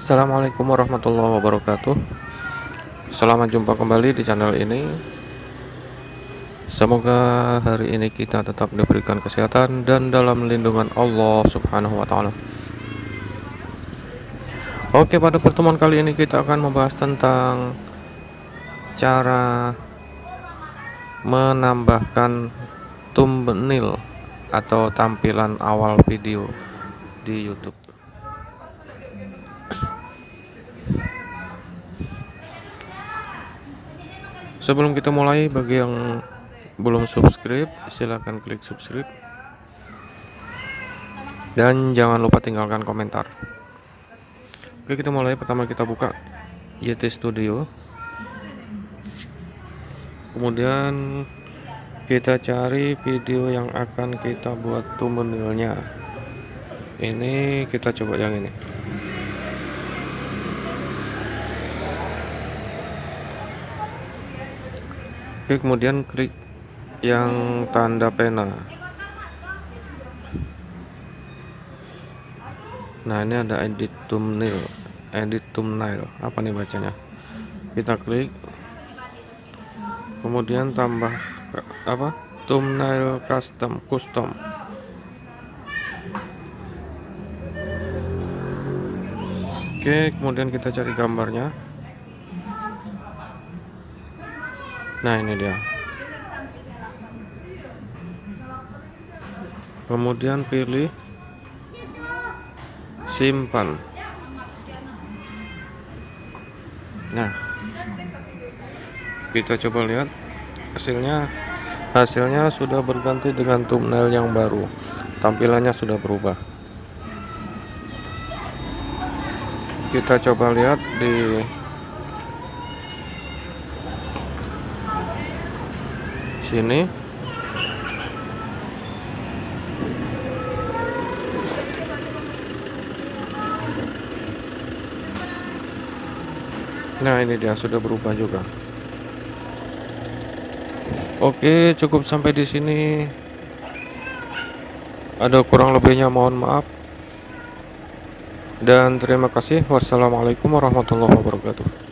Assalamualaikum warahmatullahi wabarakatuh. Selamat jumpa kembali di channel ini. Semoga hari ini kita tetap diberikan kesehatan dan dalam lindungan Allah Subhanahu wa taala. Oke, pada pertemuan kali ini kita akan membahas tentang cara menambahkan thumbnail atau tampilan awal video di YouTube. Sebelum kita mulai, bagi yang belum subscribe, silahkan klik subscribe dan jangan lupa tinggalkan komentar. Oke, kita mulai. Pertama kita buka YT Studio, kemudian kita cari video yang akan kita buat thumbnailnya. Ini kita coba yang ini. Oke, kemudian klik yang tanda pena. Nah, ini ada edit thumbnail. Apa nih bacanya? Kita klik. Kemudian tambah thumbnail custom. Oke, kemudian kita cari gambarnya. Nah, ini dia. Kemudian pilih simpan. Nah, kita coba lihat hasilnya sudah berganti dengan thumbnail yang baru. Tampilannya sudah berubah. Kita coba lihat di sini. Nah, ini dia sudah berubah juga. Oke, cukup sampai di sini. Ada kurang lebihnya mohon maaf. Dan terima kasih. Wassalamualaikum warahmatullahi wabarakatuh.